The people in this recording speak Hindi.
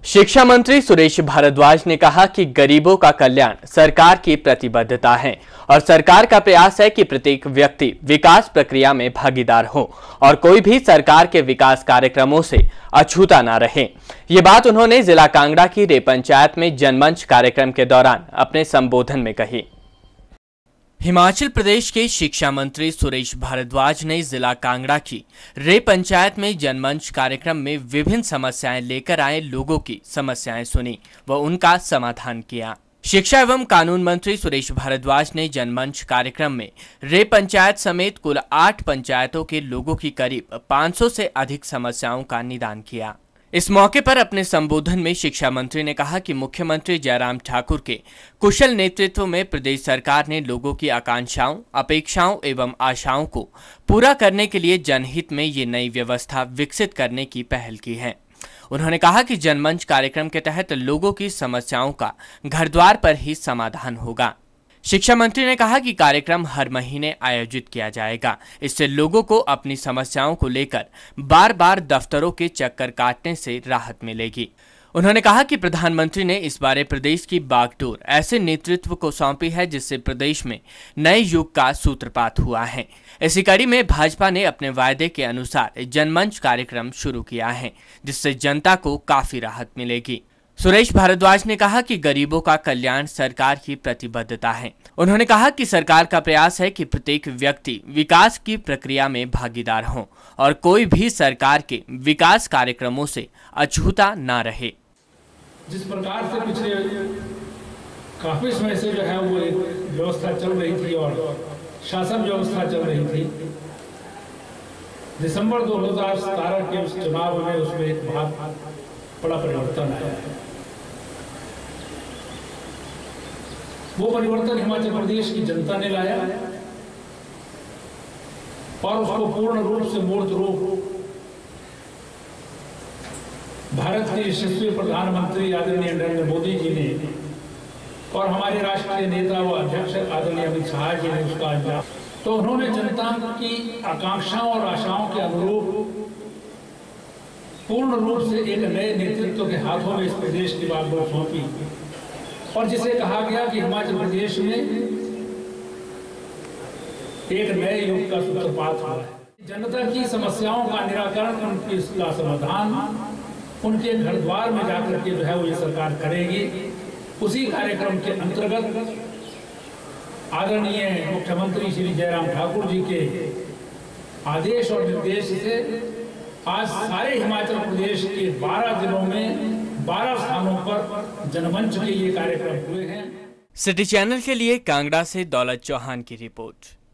शिक्षा मंत्री सुरेश भारद्वाज ने कहा कि गरीबों का कल्याण सरकार की प्रतिबद्धता है और सरकार का प्रयास है कि प्रत्येक व्यक्ति विकास प्रक्रिया में भागीदार हो और कोई भी सरकार के विकास कार्यक्रमों से अछूता ना रहे। ये बात उन्होंने जिला कांगड़ा की रे पंचायत में जनमंच कार्यक्रम के दौरान अपने संबोधन में कही। हिमाचल प्रदेश के शिक्षा मंत्री सुरेश भारद्वाज ने जिला कांगड़ा की रे पंचायत में जनमंच कार्यक्रम में विभिन्न समस्याएं लेकर आए लोगों की समस्याएं सुनी व उनका समाधान किया। शिक्षा एवं कानून मंत्री सुरेश भारद्वाज ने जनमंच कार्यक्रम में रे पंचायत समेत कुल 8 पंचायतों के लोगों की करीब 500 से अधिक समस्याओं का निदान किया। इस मौके पर अपने संबोधन में शिक्षा मंत्री ने कहा कि मुख्यमंत्री जयराम ठाकुर के कुशल नेतृत्व में प्रदेश सरकार ने लोगों की आकांक्षाओं, अपेक्षाओं एवं आशाओं को पूरा करने के लिए जनहित में ये नई व्यवस्था विकसित करने की पहल की है। उन्होंने कहा कि जनमंच कार्यक्रम के तहत लोगों की समस्याओं का घर द्वार पर ही समाधान होगा। शिक्षा मंत्री ने कहा कि कार्यक्रम हर महीने आयोजित किया जाएगा। इससे लोगों को अपनी समस्याओं को लेकर बार बार दफ्तरों के चक्कर काटने से राहत मिलेगी। उन्होंने कहा कि प्रधानमंत्री ने इस बारे प्रदेश की बागडोर ऐसे नेतृत्व को सौंपी है जिससे प्रदेश में नए युग का सूत्रपात हुआ है। इसी कड़ी में भाजपा ने अपने वायदे के अनुसार जनमंच कार्यक्रम शुरू किया है, जिससे जनता को काफी राहत मिलेगी। सुरेश भारद्वाज ने कहा कि गरीबों का कल्याण सरकार की प्रतिबद्धता है। उन्होंने कहा कि सरकार का प्रयास है कि प्रत्येक व्यक्ति विकास की प्रक्रिया में भागीदार हो और कोई भी सरकार के विकास कार्यक्रमों से अछूता ना रहे। जिस प्रकार से पिछले काफी समय से जो है वो एक व्यवस्था चल रही थी और शासन व्यवस्था चल रही थी, दिसंबर 2017 के उस चुनाव में उसमें एक बहुत बड़ा परिवर्तन आया। वो परिवर्तन हिमाचल प्रदेश की जनता ने लाया और उसको पूर्ण रूप से मूर्त रूप भारत के यशस्वी प्रधानमंत्री आदरणीय नरेंद्र मोदी जी ने और हमारे राष्ट्रीय नेता व अध्यक्ष आदरणीय अमित शाह जी ने उसका अंजाम, तो उन्होंने जनता की आकांक्षाओं और आशाओं के अनुरूप पूर्ण रूप से एक नए नेतृत्व के हाथों में इस प्रदेश की बागडोर सौंपी और जिसे कहा गया कि हिमाचल प्रदेश में एक नए युग का सूत्रपात हुआ है। जनता की समस्याओं का निराकरण, उनकी इसका समाधान उनके घर द्वार में जाकर के जो है वो ये सरकार करेगी। उसी कार्यक्रम के अंतर्गत आदरणीय मुख्यमंत्री श्री जयराम ठाकुर जी के आदेश और निर्देश से आज सारे हिमाचल प्रदेश के 12 जिलों में 12 स्थानों पर जनमंच के ये कार्यक्रम हुए हैं। सिटी चैनल के लिए कांगड़ा से दौलत चौहान की रिपोर्ट।